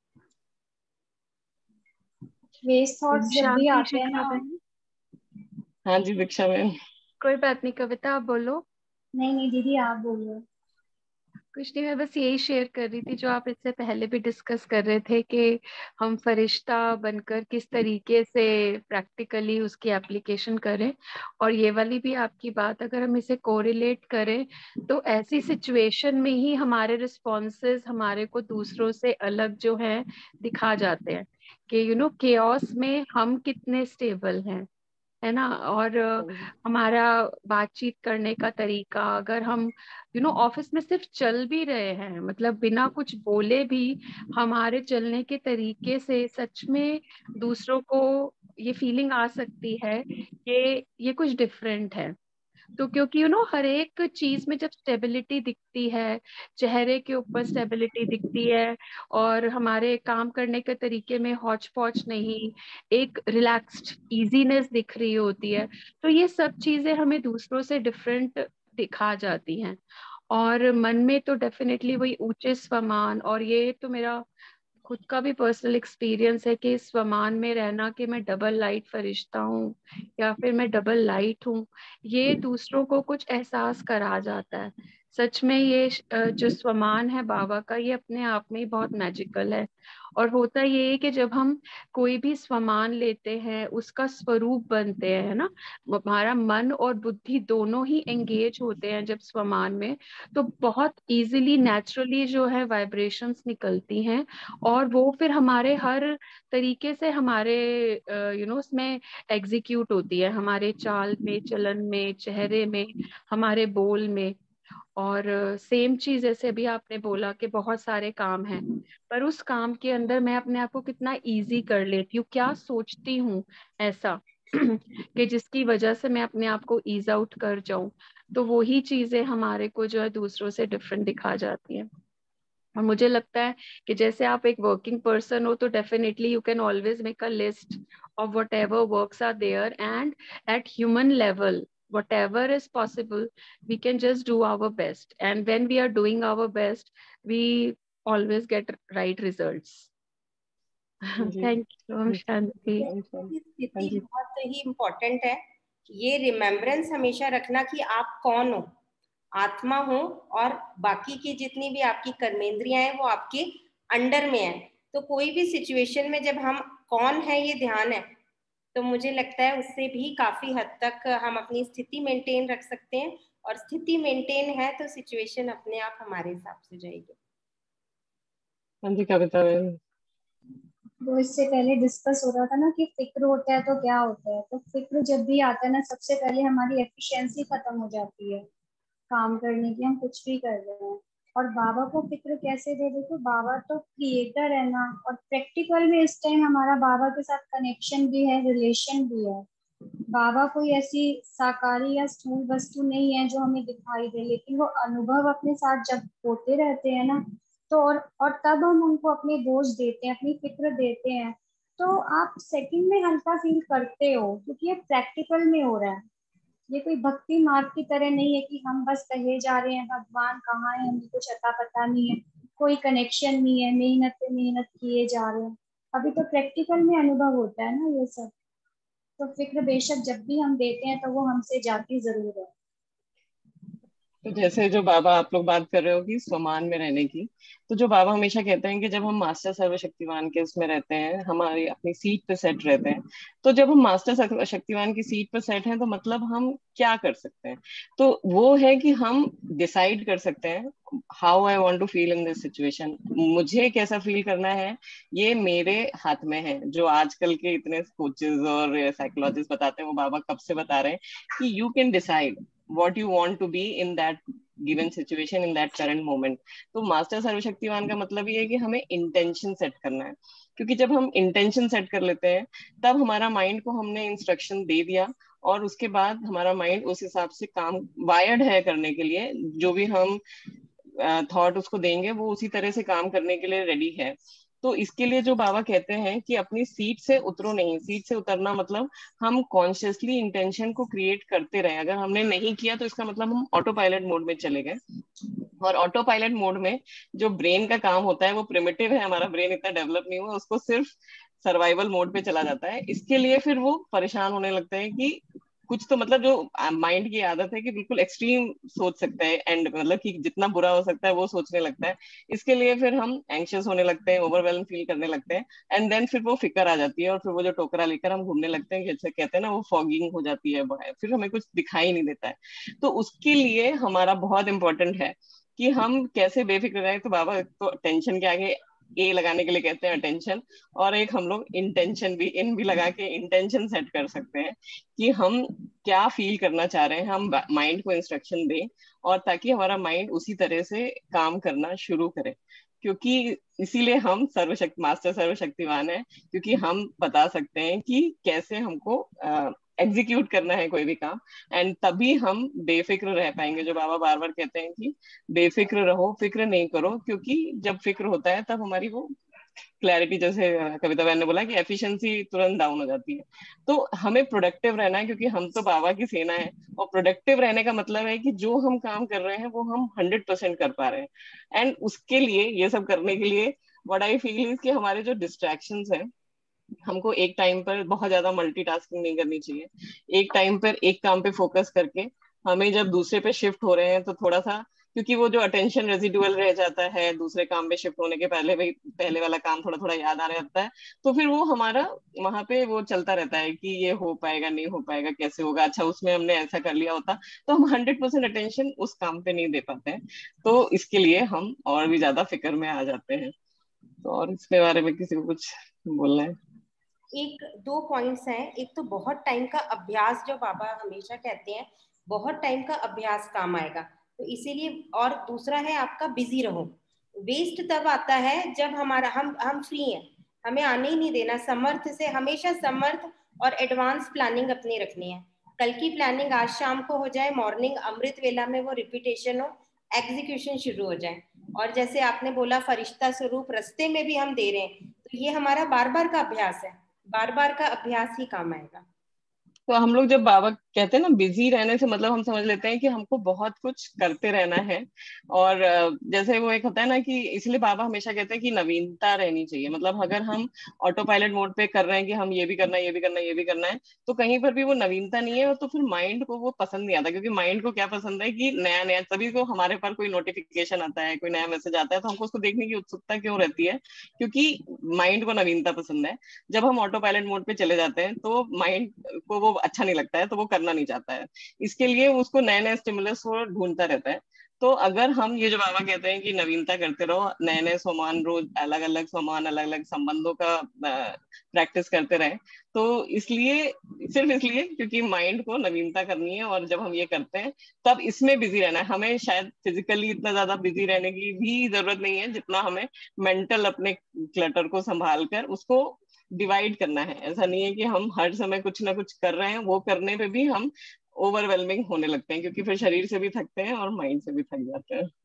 वेस्ट थॉट्स जब भी
शांति
आते हैं
शिखा
ना,
बहन।
हाँ जी दीक्षा मैम।
कोई बात नहीं, कविता आप बोलो।
नहीं नहीं दीदी आप बोलो।
कुछ नहीं, मैं बस यही शेयर कर रही थी जो आप इससे पहले भी डिस्कस कर रहे थे कि हम फरिश्ता बनकर किस तरीके से प्रैक्टिकली उसकी एप्लीकेशन करें। और ये वाली भी आपकी बात अगर हम इसे कोरिलेट करें तो ऐसी सिचुएशन में ही हमारे रिस्पॉन्सेज हमारे को दूसरों से अलग जो है दिखा जाते हैं कि यू नो केओस में हम कितने स्टेबल हैं, है ना। और अ, हमारा बातचीत करने का तरीका, अगर हम यू नो ऑफिस में सिर्फ चल भी रहे हैं, मतलब बिना कुछ बोले भी हमारे चलने के तरीके से सच में दूसरों को ये फीलिंग आ सकती है कि ये कुछ डिफरेंट है। तो क्योंकि यू नो हर एक चीज में जब स्टेबिलिटी दिखती है, चेहरे के ऊपर स्टेबिलिटी दिखती है और हमारे काम करने के तरीके में हौच पौच नहीं, एक रिलैक्स्ड इजीनेस दिख रही होती है, तो ये सब चीजें हमें दूसरों से डिफरेंट दिखा जाती हैं। और मन में तो डेफिनेटली वही ऊंचे स्वमान, और ये तो मेरा खुद का भी पर्सनल एक्सपीरियंस है कि स्वमान में रहना कि मैं डबल लाइट फरिश्ता हूँ या फिर मैं डबल लाइट हूँ, ये दूसरों को कुछ एहसास करा जाता है। सच में ये अ, जो स्वमान है बाबा का, ये अपने आप में ही बहुत मैजिकल है। और होता ये है कि जब हम कोई भी स्वमान लेते हैं उसका स्वरूप बनते हैं, है ना, हमारा मन और बुद्धि दोनों ही एंगेज होते हैं जब स्वमान में, तो बहुत इजीली नेचुरली जो है वाइब्रेशंस निकलती हैं और वो फिर हमारे हर तरीके से हमारे यू नो उसमें एग्जीक्यूट होती है, हमारे चाल में, चलन में, चेहरे में, हमारे बोल में। और सेम चीज जैसे अभी आपने बोला कि बहुत सारे काम हैं, पर उस काम के अंदर मैं अपने आप को कितना इजी कर लेती हूँ, क्या सोचती हूँ ऐसा कि जिसकी वजह से मैं अपने आप को ईज आउट कर जाऊं, तो वही चीजें हमारे को जो है दूसरों से डिफरेंट दिखा जाती हैं। और मुझे लगता है कि जैसे आप एक वर्किंग पर्सन हो तो definitely you can always make a list of whatever works are there, and at human level whatever is possible we can just do our best, and when we are doing our best we always get right results.
जी
Thank you, Om Shanti.
हाँ
स्थिति
जी।
बहुत ही important है, ये remembrance हमेशा रखना कि आप कौन हो, आत्मा हो, और बाकी की जितनी भी आपकी कर्मेंद्रियां हैं वो आपके अंडर में है। तो कोई भी सिचुएशन में जब हम कौन है ये ध्यान है, तो मुझे लगता है उससे भी काफी हद तक हम अपनी स्थिति मेंटेन रख सकते हैं, और स्थिति मेंटेन है तो सिचुएशन अपने आप हमारे हिसाब से जाएगी।
हाँ जी कविता मैम।
तो इससे पहले डिस्कस हो रहा था ना कि फिक्र होता है तो क्या होता है। तो फिक्र जब भी आता है ना, सबसे पहले हमारी एफिशिएंसी खत्म हो जाती है काम करने की, हम कुछ भी कर रहे हैं। और बाबा को फिक्र कैसे दे? देखो बाबा तो क्रिएटर है ना, और प्रैक्टिकल में इस टाइम हमारा बाबा के साथ कनेक्शन भी है, रिलेशन भी है। बाबा कोई ऐसी साकारी या स्थूल वस्तु नहीं है जो हमें दिखाई दे, लेकिन वो अनुभव अपने साथ जब होते रहते हैं ना, तो और और तब हम उनको अपने बोझ देते हैं, अपनी फिक्र देते हैं, तो आप सेकंड में हल्का फील करते हो, क्योंकि ये प्रैक्टिकल में हो रहा है। ये कोई भक्ति मार्ग की तरह नहीं है कि हम बस कहे जा रहे हैं भगवान कहाँ है, हमें कुछ अता पता नहीं है, कोई कनेक्शन नहीं है, मेहनत पे मेहनत किए जा रहे हैं। अभी तो प्रैक्टिकल में अनुभव होता है ना ये सब। तो फिक्र बेशक जब भी हम देते हैं तो वो हमसे जाती जरूर है।
तो जैसे जो बाबा आप लोग बात कर रहे हो कि स्वमान में रहने की, तो जो बाबा हमेशा कहते हैं कि जब हम मास्टर सर्वशक्तिवान के उसमें रहते हैं, हमारी अपनी सीट पे सेट रहते हैं, तो जब हम मास्टर सर्वशक्तिवान की सीट पे सेट हैं तो मतलब हम क्या कर सकते हैं? तो वो है कि हम डिसाइड कर सकते हैं how I want to feel in this situation. मुझे कैसा फील करना है ये मेरे हाथ में है। जो आजकल के इतने कोचेस और साइकोलॉजिस्ट बताते हैं, वो बाबा कब से बता रहे हैं कि you can decide what you want to be in that given situation in that current moment। तो मास्टर सर्वशक्तिवान का मतलब ये है कि हमें इंटेंशन सेट करना है, क्योंकि जब हम इंटेंशन सेट कर लेते हैं तब हमारा माइंड को हमने इंस्ट्रक्शन दे दिया, और उसके बाद हमारा माइंड उस हिसाब से काम वायर्ड है करने के लिए। जो भी हम थॉट उसको देंगे वो उसी तरह से काम करने के लिए रेडी है। तो इसके लिए जो बाबा कहते हैं कि अपनी सीट से उतरो नहीं। सीट से उतरना मतलब हम कॉन्शियसली इंटेंशन को क्रिएट करते रहे। अगर हमने नहीं किया तो इसका मतलब हम ऑटो पायलट मोड में चले गए, और ऑटो पायलट मोड में जो ब्रेन का काम होता है वो प्रिमिटिव है, हमारा ब्रेन इतना डेवलप नहीं हुआ, उसको सिर्फ सर्वाइवल मोड पे चला जाता है। इसके लिए फिर वो परेशान होने लगते हैं कि कुछ तो मतलब जो माइंड की आदत है कि बिल्कुल एक्सट्रीम सोच सकता है, एंड मतलब कि जितना बुरा हो सकता है वो सोचने लगता है। इसके लिए फिर हम एंग्शियस होने लगते हैं, ओवरवेल्म फील करने लगते हैं, एंड देन फिर वो फिक्र आ जाती है, और फिर वो जो टोकरा लेकर हम घूमने लगते हैं, जैसे कहते हैं ना, वो फॉगिंग हो जाती है, फिर हमें कुछ दिखाई नहीं देता है। तो उसके लिए हमारा बहुत इंपॉर्टेंट है कि हम कैसे बेफिक्र रहें। तो बाबा तो टेंशन के आगे ए लगाने के लिए कहते हैं अटेंशन, और एक हम लोग इंटेंशन भी, इन भी लगा के इंटेंशन सेट कर सकते हैं कि हम क्या फील करना चाह रहे हैं, हम माइंड को इंस्ट्रक्शन दें, और ताकि हमारा माइंड उसी तरह से काम करना शुरू करे। क्योंकि इसीलिए हम सर्वशक्ति मास्टर सर्वशक्तिवान है, क्योंकि हम बता सकते हैं कि कैसे हमको एग्जीक्यूट करना है कोई भी काम, एंड तभी हम बेफिक्र रह पाएंगे। जो बाबा बार बार कहते हैं कि बेफिक्र रहो, फिक्र नहीं करो, क्योंकि जब फिक्र होता है तब हमारी वो क्लैरिटी, जैसे कविता बहन ने बोला कि एफिशिएंसी तुरंत डाउन हो जाती है। तो हमें प्रोडक्टिव रहना है, क्योंकि हम तो बाबा की सेना है, और प्रोडक्टिव रहने का मतलब है कि जो हम काम कर रहे हैं वो हम हंड्रेड परसेंट कर पा रहे हैं। एंड उसके लिए, ये सब करने के लिए व्हाट आई फील इज कि हमारे जो डिस्ट्रैक्शंस हैं, हमको एक टाइम पर बहुत ज्यादा मल्टीटास्किंग नहीं करनी चाहिए। एक टाइम पर एक काम पे फोकस करके हमें जब दूसरे पे शिफ्ट हो रहे हैं तो थोड़ा सा, क्योंकि वो जो अटेंशन रेजिडुअल रह जाता है दूसरे काम पे शिफ्ट होने के पहले, भाई पहले वाला काम थोड़ा थोड़ा याद आने लगता है, तो फिर वो हमारा वहां पे वो चलता रहता है कि ये हो पाएगा नहीं हो पाएगा, कैसे होगा, अच्छा उसमें हमने ऐसा कर लिया होता, तो हम हंड्रेड परसेंट अटेंशन उस काम पे नहीं दे पाते हैं। तो इसके लिए हम और भी ज्यादा फिक्र में आ जाते हैं। तो और इसके बारे में किसी को कुछ बोलना है?
एक दो पॉइंट्स हैं। एक तो बहुत टाइम का अभ्यास, जो बाबा हमेशा कहते हैं बहुत टाइम का अभ्यास काम आएगा, तो इसीलिए। और दूसरा है आपका बिजी रहो। वेस्ट तब आता है जब हमारा हम हम फ्री हैं, हमें आने ही नहीं देना। समर्थ से हमेशा समर्थ और एडवांस प्लानिंग अपनी रखनी है। कल की प्लानिंग आज शाम को हो जाए, मॉर्निंग अमृत वेला में वो रिपीटेशन हो, एग्जीक्यूशन शुरू हो जाए। और जैसे आपने बोला फरिश्ता स्वरूप रास्ते में भी हम दे रहे हैं, तो ये हमारा बार बार का अभ्यास है, बार बार का अभ्यास ही काम आएगा।
तो हम लोग जब बाबा कहते हैं ना बिजी रहने से, मतलब हम समझ लेते हैं कि हमको बहुत कुछ करते रहना है। और जैसे वो एक होता है ना कि इसलिए बाबा हमेशा कहते हैं कि नवीनता रहनी चाहिए। मतलब अगर हम ऑटो पायलट मोड पे कर रहे हैं कि हम ये भी करना है ये भी करना है ये भी करना है, तो कहीं पर भी वो नवीनता नहीं है, तो फिर माइंड को वो पसंद नहीं आता। क्योंकि माइंड को क्या पसंद है कि नया नया, तभी तो हमारे पास कोई नोटिफिकेशन आता है, कोई नया मैसेज आता है, तो हमको उसको देखने की उत्सुकता क्यों रहती है? क्योंकि माइंड को नवीनता पसंद है। जब हम ऑटो पायलट मोड पे चले जाते हैं तो माइंड को वो अच्छा नहीं लगता है, तो वो करना नहीं चाहता है। इसके लिए उसको नए नए स्टिमुलस वो ढूंढता रहता है। तो अगर हम ये जो बाबा कहते हैं कि नवीनता करते रहो, नए नए स्वमान, रोज अलग अलग स्वमान, अलग अलग संबंधों का प्रैक्टिस करते रहे, तो इसलिए, सिर्फ इसलिए क्योंकि माइंड को नवीनता करनी है। और जब हम ये करते हैं तब इसमें बिजी रहना है। हमें शायद फिजिकली इतना ज्यादा बिजी रहने की भी जरूरत नहीं है, जितना हमें मेंटल अपने क्लटर को संभाल कर उसको डिवाइड करना है। ऐसा नहीं है कि हम हर समय कुछ ना कुछ कर रहे हैं, वो करने पे भी हम ओवरवेलमिंग होने लगते हैं, क्योंकि फिर शरीर से भी थकते हैं और माइंड से भी थक जाते हैं।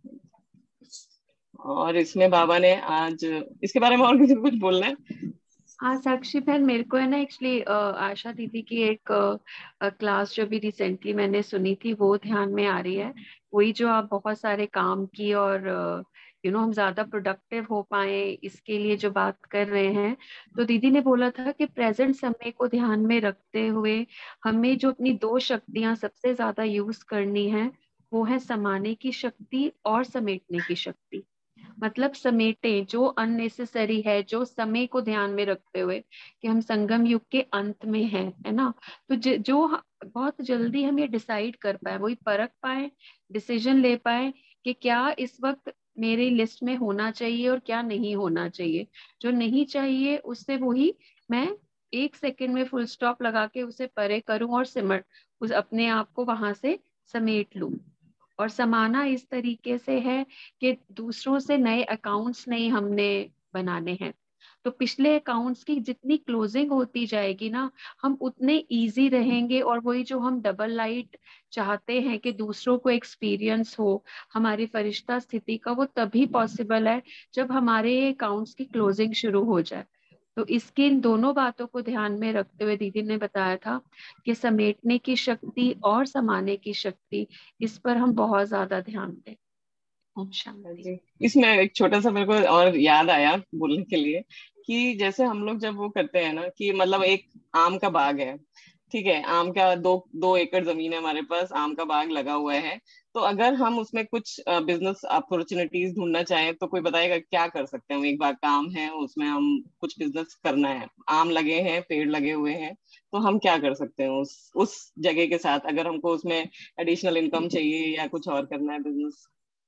और इसमें बाबा ने आज इसके बारे में और किसी को कुछ बोलना है?
हाँ साक्षी बहन, मेरे को है ना एक्चुअली आशा दीदी की एक क्लास जो भी रिसेंटली मैंने सुनी थी वो ध्यान में आ रही है। वही जो आप बहुत सारे काम की और यू नो हम ज्यादा प्रोडक्टिव हो पाए इसके लिए जो बात कर रहे हैं। तो दीदी ने बोला था कि प्रेजेंट समय को ध्यान में रखते हुए हमें जो अपनी दो शक्तियां सबसे ज्यादा यूज करनी है वो है समाने की शक्ति और समेटने की शक्ति। मतलब समेटे जो अननेसेसरी है, जो समय को ध्यान में रखते हुए कि हम संगम युग के अंत में हैं, है ना। तो ज, जो ह- बहुत जल्दी हम ये डिसाइड कर पाए, वही परख पाए, डिसीजन ले पाए कि क्या इस वक्त मेरी लिस्ट में होना चाहिए और क्या नहीं होना चाहिए। जो नहीं चाहिए उससे वही मैं एक सेकंड में फुल स्टॉप लगा के उसे परे करूं और सिमट उस अपने आप को वहां से समेट लूं। और समाना इस तरीके से है कि दूसरों से नए अकाउंट्स नहीं हमने बनाने हैं। तो पिछले अकाउंट्स की जितनी क्लोजिंग होती जाएगी ना, हम उतने इजी रहेंगे। और वही जो हम डबल लाइट चाहते हैं कि दूसरों को एक्सपीरियंस हो हमारी फरिश्ता स्थिति का, वो तभी पॉसिबल है जब हमारे अकाउंट्स की क्लोजिंग शुरू हो जाए। तो इसकी इन दोनों बातों को ध्यान में रखते हुए दीदी ने बताया था कि समेटने की शक्ति और समाने की शक्ति, इस पर हम बहुत ज्यादा ध्यान दें। ओम
हाँ
शांति।
जी, इसमें एक छोटा सा मेरे को और याद आया बोलने के लिए कि जैसे हम लोग जब वो करते हैं ना कि मतलब एक आम का बाग है, ठीक है, आम का दो दो एकड़ जमीन है हमारे पास, आम का बाग लगा हुआ है। तो अगर हम उसमें कुछ बिजनेस अपॉर्चुनिटीज ढूंढना चाहें तो कोई बताएगा क्या कर सकते हैं हम? एक बाग का आम है, उसमें हम कुछ बिजनेस करना है, आम लगे हैं, पेड़ लगे हुए हैं, तो हम क्या कर सकते हैं उस उस जगह के साथ अगर हमको उसमें एडिशनल इनकम चाहिए या कुछ और करना है बिजनेस?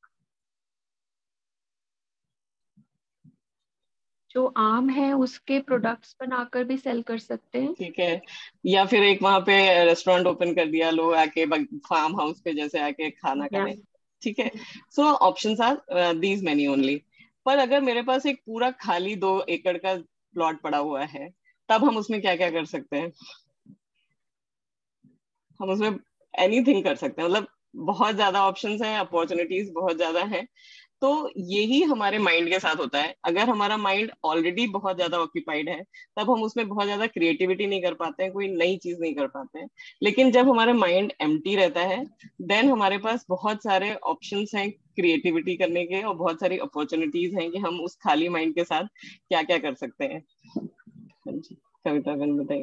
जो आम है उसके प्रोडक्ट्स बनाकर भी सेल कर सकते हैं।
ठीक है, या फिर एक वहां पे रेस्टोरेंट ओपन कर दिया, लोग आके फार्म हाउस पे जैसे आके खाना
या
खाएं। ठीक है, so options are these many only. पर अगर मेरे पास एक पूरा खाली दो एकड़ का प्लॉट पड़ा हुआ है, तब हम उसमें क्या क्या कर सकते हैं? हम उसमें एनीथिंग कर सकते हैं, मतलब बहुत ज्यादा ऑप्शंस हैं, अपॉर्चुनिटीज बहुत ज्यादा हैं। तो यही हमारे माइंड के साथ होता है। अगर हमारा माइंड ऑलरेडी बहुत ज्यादा ऑक्यूपाइड है तब हम उसमें बहुत ज्यादा क्रिएटिविटी नहीं कर पाते हैं, कोई नई चीज नहीं कर पाते हैं। लेकिन जब हमारा माइंड एम्प्टी रहता है, देन हमारे पास बहुत सारे ऑप्शंस हैं क्रिएटिविटी करने के, और बहुत सारी अपॉर्चुनिटीज हैं कि हम उस खाली माइंड के साथ क्या क्या कर सकते हैं। हाँ जी, कविता बहन बताइए।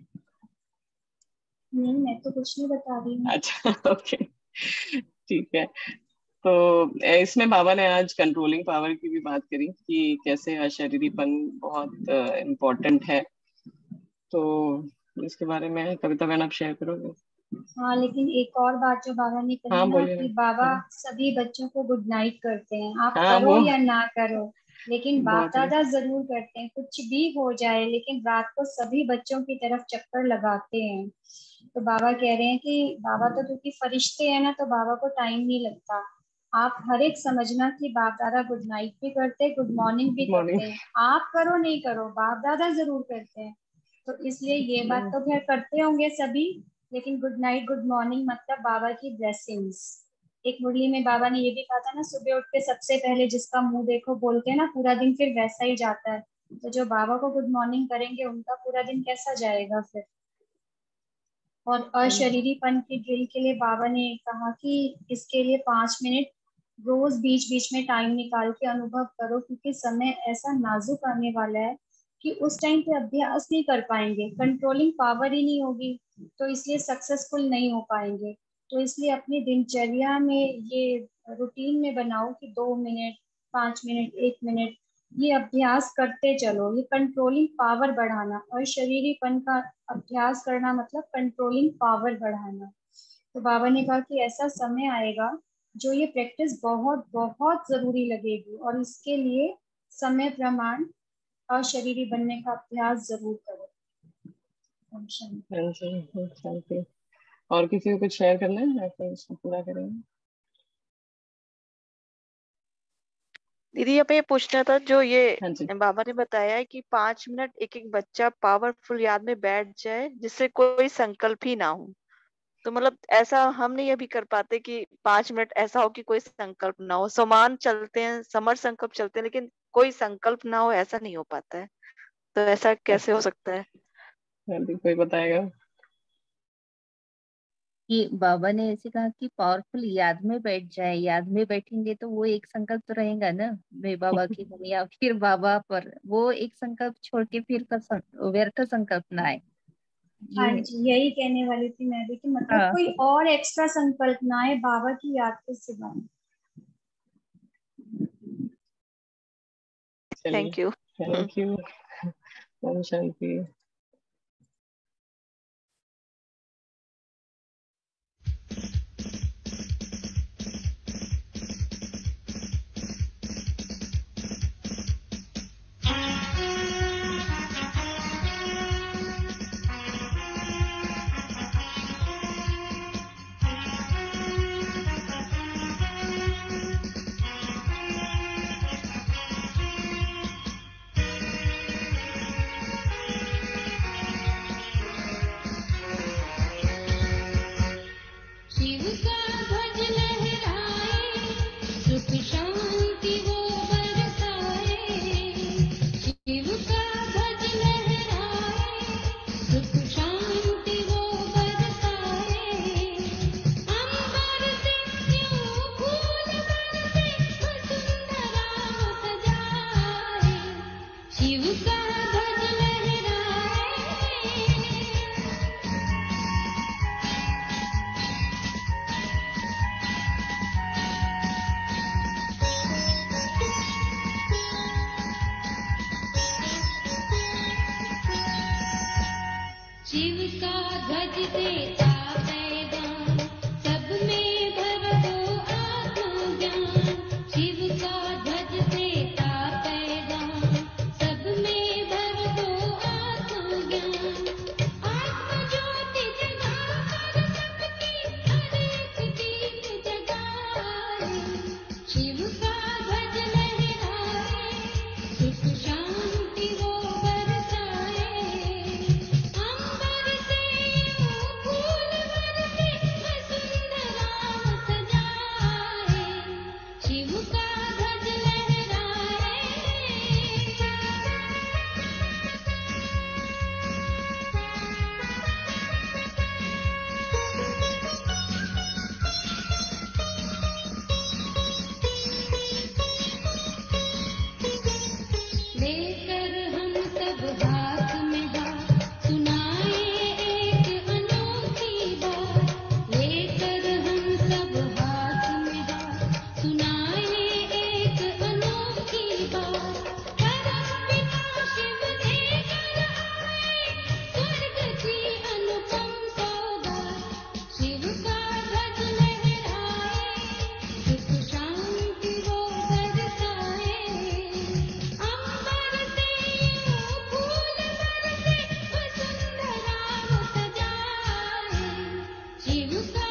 नहीं, मैं तो कुछ नहीं बता रही हूँ।
अच्छा ओके, ठीक है। तो इसमें बाबा ने आज कंट्रोलिंग पावर की भी बात करी कि कैसे अशरीरीपन बहुत इम्पोर्टेंट है। तो इसके बारे में कविता बहन आप शेयर करोगे?
हाँ, लेकिन एक और बात जो बाबा ने कही
हाँ
ना
बोलिए
कि बाबा
ना।
सभी बच्चों को गुड नाइट करते हैं, आप
हाँ
करो
वो
या ना करो, लेकिन बाप
बहुत
दादा जरूर करते हैं। कुछ भी हो जाए लेकिन रात को सभी बच्चों की तरफ चक्कर लगाते हैं। तो बाबा कह रहे हैं कि बाबा तो क्योंकि फरिश्ते हैं ना, तो बाबा को टाइम नहीं लगता। आप हर एक समझना कि बाप दादा गुड नाइट भी करते हैं, गुड मॉर्निंग भी
गुड मॉर्निंग।
करते हैं। आप करो नहीं करो, बाप दादा जरूर करते हैं। तो इसलिए ये बात तो खैर करते होंगे सभी, लेकिन गुड नाइट गुड मॉर्निंग मतलब बाबा की ब्लेसिंग्स। एक मुरली में बाबा ने ये भी कहा था ना, सुबह उठ के सबसे पहले जिसका मुंह देखो बोलते हैं ना, पूरा दिन फिर वैसा ही जाता है। तो जो बाबा को गुड मॉर्निंग करेंगे उनका पूरा दिन कैसा जाएगा फिर। और अशरीरीपन की ड्रिल के लिए बाबा ने कहा कि इसके लिए पांच मिनट रोज बीच बीच में टाइम निकाल के अनुभव करो, क्योंकि समय ऐसा नाजुक आने वाला है कि उस टाइम पे अभ्यास नहीं कर पाएंगे, कंट्रोलिंग पावर ही नहीं होगी, तो इसलिए सक्सेसफुल नहीं हो पाएंगे। तो इसलिए अपनी दिनचर्या में ये रूटीन में बनाओ कि दो मिनट, पांच मिनट, एक मिनट, ये अभ्यास करते चलो। ये कंट्रोलिंग पावर बढ़ाना और शरीरीपन का अभ्यास करना मतलब कंट्रोलिंग पावर बढ़ाना। तो बाबा ने कहा कि ऐसा समय आएगा जो ये प्रैक्टिस बहुत बहुत जरूरी लगेगी, और इसके लिए समय प्रमाण अशरीरी बनने का अभ्यास जरूर करो। ओम शांति।
हाँ जी, हाँ, शांति। और किसी को कुछ शेयर करना है या फिर इसको पूरा करेंगे?
दीदी यहाँ पे ये पूछना था, जो ये
हाँ जी।
बाबा ने बताया है कि पांच मिनट एक एक बच्चा पावरफुल याद में बैठ जाए जिससे कोई संकल्प ही ना हो। तो मतलब ऐसा हम नहीं अभी कर पाते कि पांच मिनट ऐसा हो कि कोई संकल्प ना हो। समान चलते हैं, समर संकल्प चलते हैं, लेकिन कोई संकल्प ना हो ऐसा नहीं हो पाता है। तो ऐसा कैसे हो सकता है?
यदि कोई बताएगा।
कि बाबा ने ऐसे कहा कि पावरफुल याद में बैठ जाए, याद में बैठेंगे तो वो एक संकल्प तो रहेगा ना, मैं बाबा की हूँ या फिर बाबा पर, वो एक संकल्प छोड़ के फिर का सं- व्यर्थ संकल्प ना आए।
हाँ
ये है।
जी, यही कहने वाली थी मैं भी कि मतलब
हाँ
कोई और एक्स्ट्रा संकल्प ना आए बाबा की याद के सिवा।
चलिए,
thank you.
Thank you. Om Shanti.
Shiv का ध्वज लहराए, सुख शांति वो बरसाए। शिव का ध्वज लहराए, सुख शांति वो बरसाए। अंबर से क्यों फूल बरसे, वसुंधरा वो सजाए। शिव का ध्वज लहराए। शिव का ध्वज देता पैगाम, सब में भर दो आत्मज्ञान। शिव का ध्वज देता पैगाम, सब में भर दो आत्मज्ञान। आत्मज्योति जगाकर सबकी अनेक दीप जगाए। शिव का ध्वज लहराए, सुख शांति वो बरसाए। अंबर से यूं फूल बरसे, वसुंधरा वो सजाए। शिव का ध्वज लहराए। लेकर हम सब हाथ में हाथ, सुनाए एक अनोखी बात। लेकर हम सब हाथ में हाथ, सुनाए एक अनोखी बात। परम पिता शिव देकर आए, स्वर्ग की अनुपम सौगात। शिव का ध्वज लहराए, सुख शांति वो बरसाए। अंबर से यूं फूल बरसे, वसुंधरा वो सजाए। शिव का